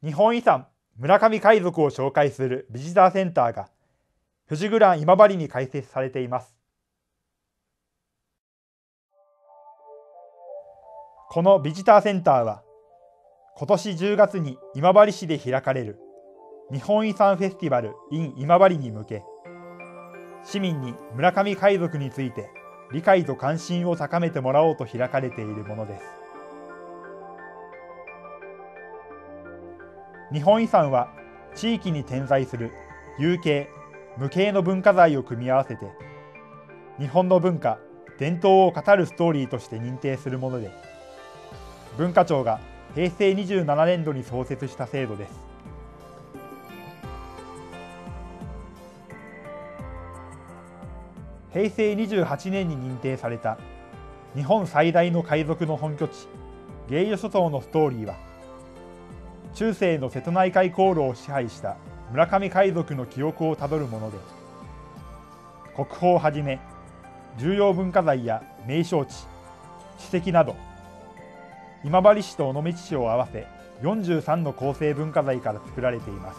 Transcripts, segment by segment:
日本遺産村上海賊を紹介するビジターセンターが富士グラン今治に開設されています。このビジターセンターは今年10月に今治市で開かれる日本遺産フェスティバル in 今治に向け、市民に村上海賊について理解と関心を高めてもらおうと開かれているものです。日本遺産は地域に点在する有形・無形の文化財を組み合わせて日本の文化・伝統を語るストーリーとして認定するもので、文化庁が平成27年度に創設した制度です。平成28年に認定された日本最大の海賊の本拠地芸予諸島のストーリーは、中世の瀬戸内海航路を支配した村上海賊の記憶をたどるもので、国宝をはじめ重要文化財や名勝地、史跡など今治市と尾道市を合わせ43の構成文化財から作られています。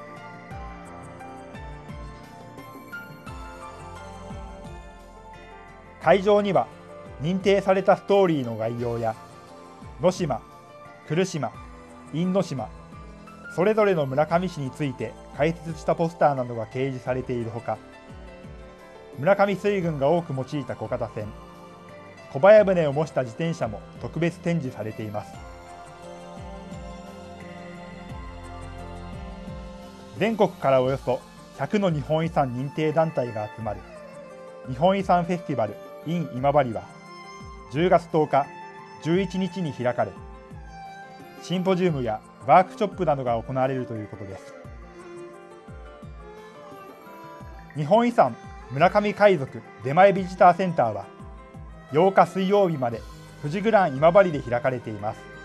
会場には認定されたストーリーの概要や野島、来島、因島、それぞれの村上市について解説したポスターなどが掲示されているほか、村上水軍が多く用いた小型船、小早船を模した自転車も特別展示されています。全国からおよそ100の日本遺産認定団体が集まる日本遺産フェスティバル in 今治は10月10日、11日に開かれ、シンポジウムやワークショップなどが行われるということです。日本遺産村上海賊出前ビジターセンターは8日水曜日まで富士グラン今治で開かれています。